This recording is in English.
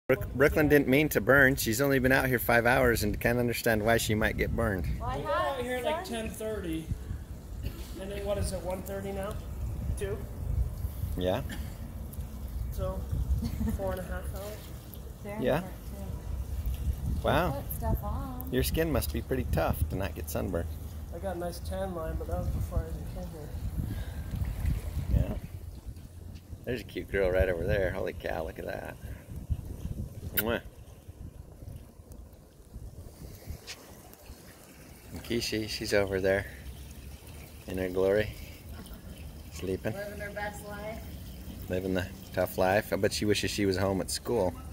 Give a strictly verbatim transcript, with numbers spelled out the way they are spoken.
Brook Brooklyn didn't mean to burn. She's only been out here five hours and can't understand why she might get burned. Well, I got out here at like ten thirty. And then what is it, one thirty now? two? Yeah. So, four and a half hours? Yeah. Wow. Put stuff on. Your skin must be pretty tough to not get sunburned. I got a nice tan line, but that was before I even came here. Yeah. There's a cute girl right over there. Holy cow, look at that. Mwah. And Kishi, she's over there in her glory, sleeping. Living her best life. Living the tough life. I bet she wishes she was home at school.